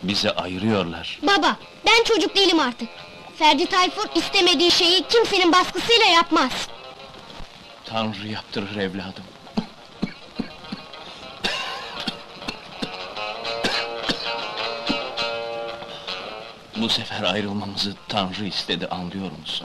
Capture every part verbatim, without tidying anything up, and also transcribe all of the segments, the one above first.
Bizi ayırıyorlar. Baba, ben çocuk değilim artık. Ferdi Tayfur istemediği şeyi kimsenin baskısıyla yapmaz. Tanrı yaptırır evladım. Bu sefer ayrılmamızı Tanrı istedi, anlıyor musun?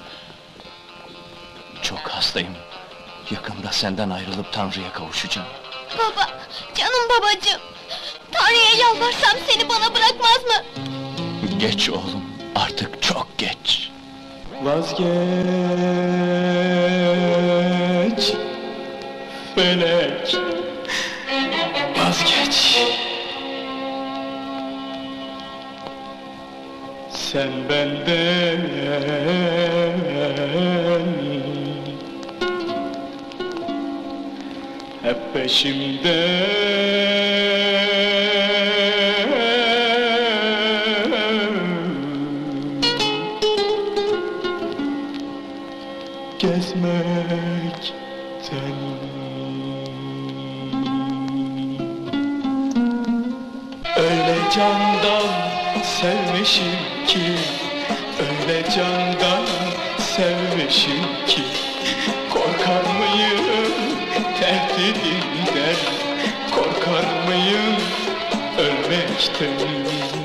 Çok hastayım. Yakında senden ayrılıp Tanrı'ya kavuşacağım. Baba, canım babacığım! Tanrı'ya yalvarsam seni bana bırakmaz mı? Geç oğlum, artık çok geç. Vazgeç felek, vazgeç. Sen benden hep peşimde. Gezmekten öyle candan sevmişim ki, öyle candan sevmişim ki, korkar mıyım tehdidinden, korkar mıyım ölmekten?